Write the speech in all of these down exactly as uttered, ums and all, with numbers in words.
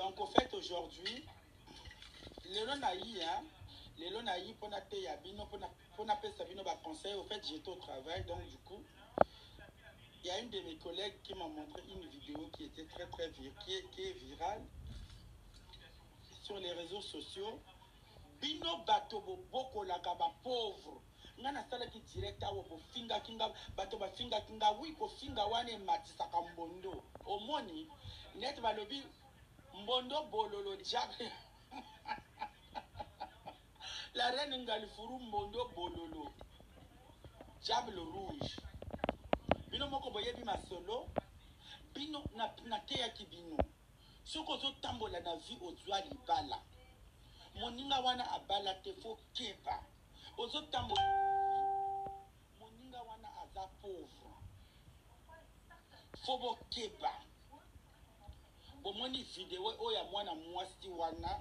Donc, au fait, aujourd'hui, les lonaï, hein, les lonaï, pour na te yabino, pour na pour na pesa bino ba conseil. Au fait, j'étais au travail, donc du coup, il y a une de mes collègues qui m'a montré une vidéo qui était très très vir qui est, qui est virale sur les réseaux sociaux. Bino bato bo boko la kaba pauvre. Ngana sala ki direct awo bo finga kinga bato ba finga kinga wi ko finga wane matisa ka mbondo. Omoni net balobi mbondo bololo jack. La reine ngalifuru mbondo bololo. Diable rouge. Bino moko boyebi masolo. Bino na na teya ki bino. Soko zo tambola na vie ozwa libala. Moninga wana abala te fo keba. Ozo tambola. Moninga wana aza pauvre. Fobo keba. Bomoni video oya mwana mwasi wana.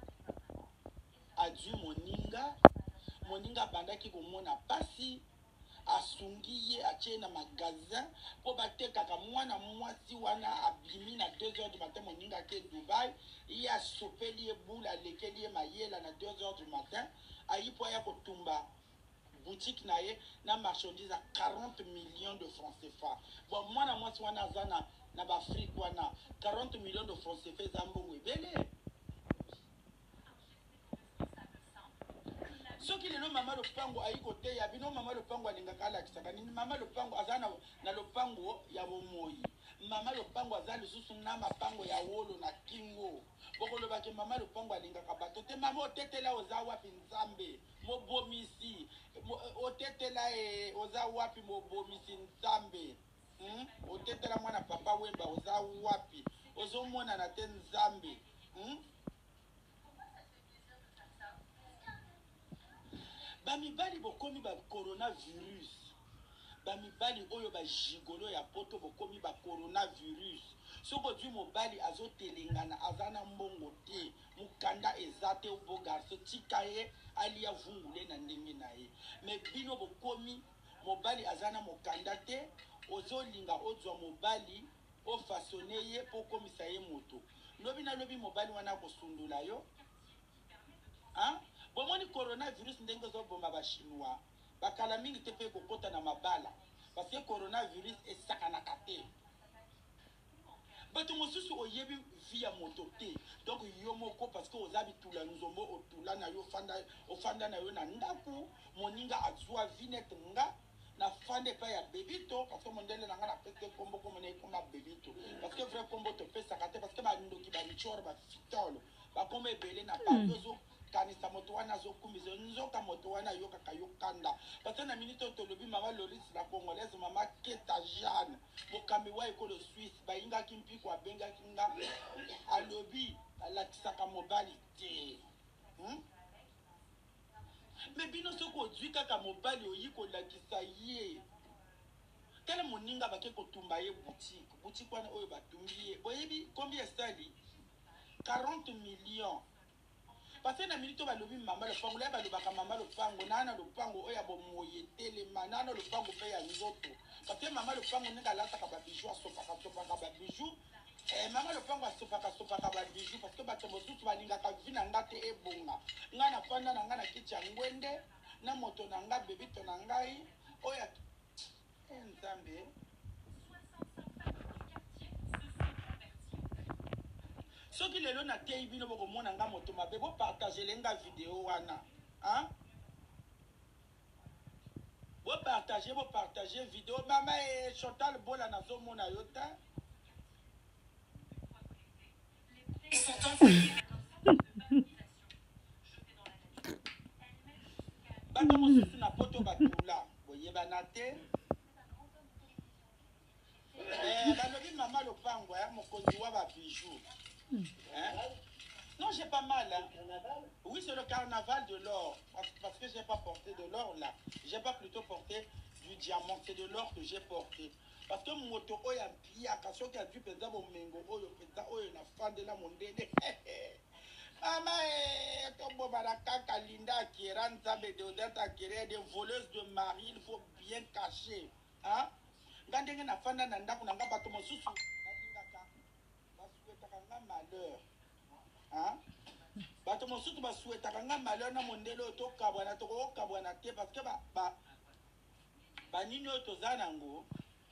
Adu moninga. Moninga bandaki komona pasi. Asungi ye atie na magasin po bateka ka mwana mwasi wana abimi na deux heures du matin moninga ke Dubai ye asopeli ye bula lekeli ye mayela na deux heures du matin ayi po ya kotumba boutique na ye na marchandise à quarante millions de francs C F A. Bon mwana mwasi wana azana na ba Afrique wana quarante millions de francs C F A zambongo ebele. Soki lelo mama lopango ayi kote ya bino mama lopango alingaka alakisaka nini mama lopango azana na lopango ya bomoyi mama lopango azali lisusu na mapango ya wolo na kingo bokoloba ke mama lopango alingaka bato te mama otetela oza wapi nzambe mobomisi otetela e oza wapi mobomisi nzambe hmm? Otetela mwana papa wemba oza wapi ozomona na te nzambe hmm? Bamibali bokomi ba coronavirus. Bamibali oyo ba jigolo ya poto bokomi ba coronavirus. Soko du mobali azo telengana azana mbongo te. Mukanda ezate ubo garso tikaye alia vungule na ndenge na ye. Me bino bokomi mobali azana mukanda te. Ozo linga ozwa mobali o façonné ye po komisa ye moto. Lobi na lobi mobali wana kosundula yo. Hein? Bomoni coronavirus ndenge zo bomba ba chinois bakala mingi te pe kokota na mabala parce que coronavirus esakana kate bato mosusu oyebi via moto te donc yo moko parce que ozabi tula nzombo otula na yo fanda ofanda na yo na ndaku moninga azwa vinette nga na fande pa ya bebito parce que mondele na nga na pete kombo kombo na ikoma bebito parce que vrai kombo te pesa kate parce que ba ndoki ba richor ba fitolo ba kombo ebele na pa yozo kanisa moto wana zokumizo nzoka moto wana yoka kayokanda parce na minute tolobi mama Loris la congolaise mama Keta Jeanne bokambi wa ekolo Suisse bayinga kimpi kwa benga kinga alobi alakisaka mobali te hmm? Mais bino soko ozwi kaka mobali oyiko lakisa ye tele moninga bake kotumba ye boutique boutique wana oyo batumbi ye boyebi combien sali quarante millions. Parce que na minute balobi mama le pango la balobaka mama le pango nana le pango oya bomoye telema nana le pango pe ya nzoto parce que mama le pango ninga lata ka ba bijou asopaka sopaka ba bijou eh mama le pango asopaka sopaka ba bijou parce que bato mosusu balinga ka vina ngate ebonga ngana fanda na ngana kiti ya ngwende na moto na nga bebito na ngai oya nzambe soki lelo na tei bino boko mona nga moto mabe bo partager lenga vidéo wana hein bo partager bo partager vidéo mama e Chantal Bola na zo mona yota bato mosusu na poto batula boyeba na te eh balobi mama lopango ya mokonzi wa ba bijoux hein? Non, j'ai pas mal. Hein. Oui, c'est le carnaval de l'or. Parce, parce que j'ai pas porté de l'or là. J'ai pas plutôt porté du diamant. C'est de l'or que j'ai porté. Parce que mon moto oya pia kaso ki a dû penza mon mengo oyo penza oyo na fande la mondele. Mama eh tombo baraka kalinda qui rentre de odata qui est des voleuses de mari, il faut bien cacher. Hein? Ngandenge na fanda na ndako na ngaba to mosusu. Malheur. hein? Bato mosusu basuetaka nga malheur na mondele oyo tokabwana tokokabwana te parce que banini oyo toza nango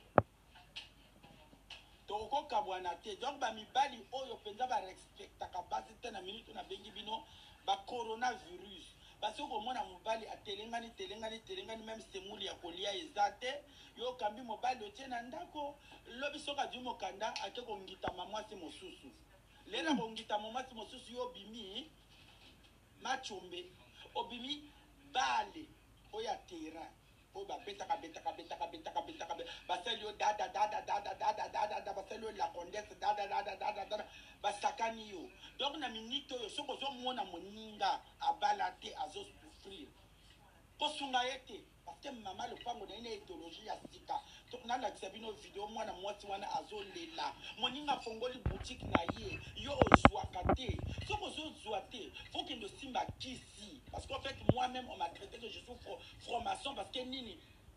tokokabwana te. Donc bamibali oyo mpenza barespectaka basi te na minute na bengi bino bacoronavirus basi okomona mobali atelengani telengani telengani même semuli ya kolia eza te yo okambi mobali otie na ndako lobi soki azwi mokanda ake kongitama mwasi mosusu lela kongitama mwasi mosusu yo obimi machombe obimi bale oyo atera oyo babetaka betaka betaka betaka betaka basali yo dada dada dada dada dada basali yo la condesse dada dada dada dada basakani yo. Donc na minute oyo soki ozomona moninga abala te azosouffrir kosunga ye te parce que mama lopango na ye na idéologie ya sika nalakisa bino video mwana mwasi wana azolela moninga afongoli boutique na ye yo ozwaka te soki ozozwa te faut kende osimba kisi parce qu'en fait moi-même on m'a traité que je suis franc-maçon parce que nini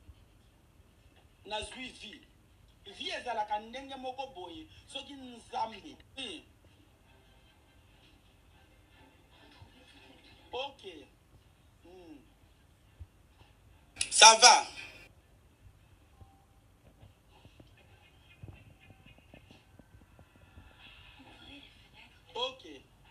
nazwi vie vie ezalaka ndenge moko boye soki nzambe hmm. Ok hmm. Ça va. Ok.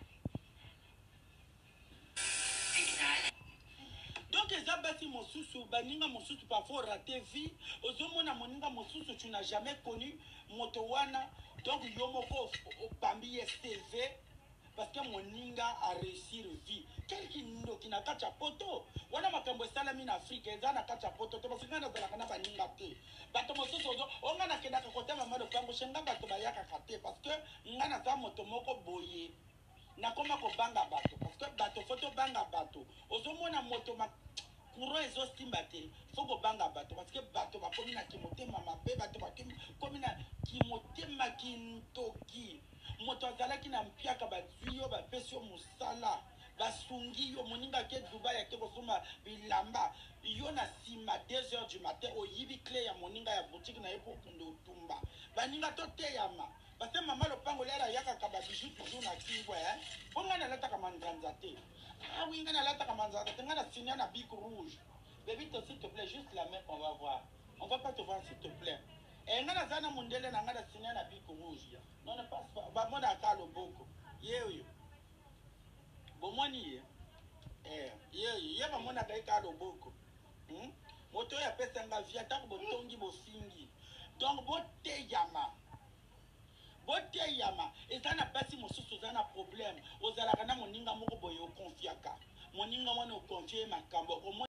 Donc eza basi mosusu baninga mosusu parfois raté vie ozomona moninga mosusu tu n'as jamais connu moto wana donc yo moko opambi ye C V parce que moninga a réussir vie quelqu'un ndo kina kacha poto wana makambo esalami na Afrique eza na kacha poto to parce que na zala kana baninga te bato mosusu ozo onga na kenda ka kota mama lopango shenga bato bayaka kate parce que ngana za moto moko boye nakoma kobanga bato parce que bato foto banga bato ozomona moto ma courant ezosimba te faut kobanga bato parce que bato bakomi na kimotema mabe bato bakomi na kimotema kintoki moto azalaki na mpiaka bazwi yo bapesi yo mosala basungi yo moninga ake Dubai ake kosomba bilamba yo na nsima deux heures du matin oyibi clé ya moninga ya boutique na ye po okende otumba baninga toteyama parce que mama lopango lera yakaka babiju toujours na kingwe mpo ngai nalataka manzanza te ah oui ngai nalataka manzanza te ngai na sinia na bic rouge bébite s'il te plaît juste la main qu'on va voir on va pas te voir s'il te plaît e ngai naza na mondele na ngai na sinia na bic rouge non ne passe pas bamona aka loboko ye oyo bomoni ye eh ye oyo ye bamonaka ye ka loboko moto oyo apesanga vie atako botongi bofingi donc boteyama boteyama eza na basi mosusu oza na problème ozalaka na moninga moko boye okonfiaka moninga mwana okonfie makambo